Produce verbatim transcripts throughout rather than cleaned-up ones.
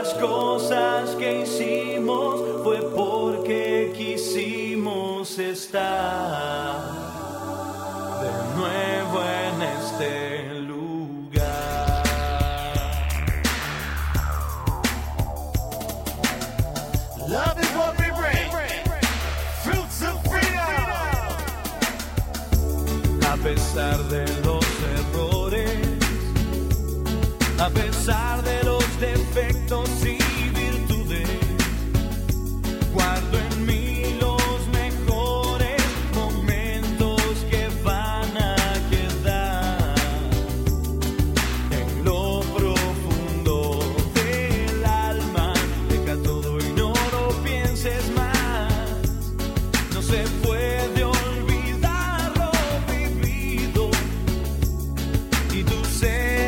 las cosas que hicimos fue porque quisimos estar de nuevo en este lugar. Love is what we bring, fruits of freedom. A pesar de los errores, a pesar de los defectos y virtudes, guardo en mí los mejores momentos que van a quedar en lo profundo del alma. Deja todo y no lo pienses más. No se puede olvidar lo vivido y tu ser.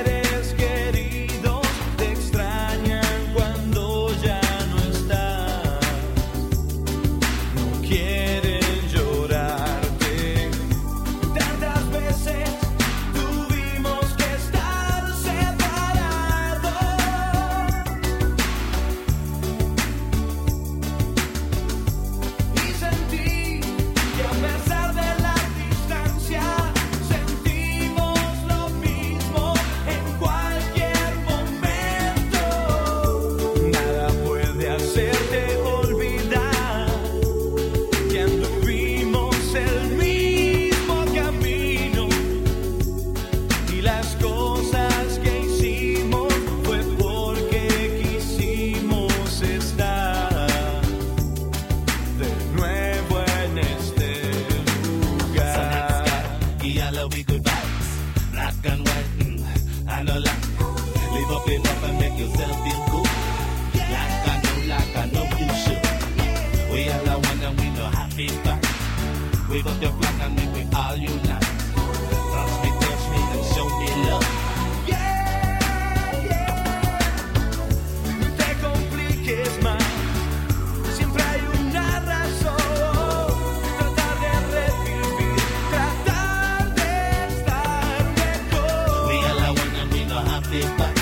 Wave up your flag and make we all unite. Touch me, touch me and show me love. Yeah, yeah. No te compliques más. Siempre hay una razón. Tratar de revivir, tratar de estar mejor. We all are one and we know happy back.